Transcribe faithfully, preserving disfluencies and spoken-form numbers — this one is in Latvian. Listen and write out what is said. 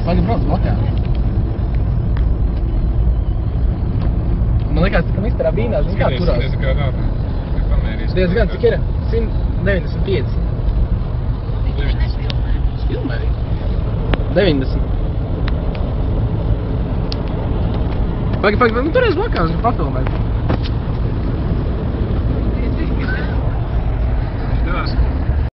Pagaid, brauc blakā. Man liekas, ka misterā Bīnā, zin kā turās? Skatīsimies, kā tā. Diezgan, cik ir? simt deviņdesmit pieci. Filmēji? deviņdesmit. Pagaid, pagaid, nu turēs blakā, viņš papilmēt.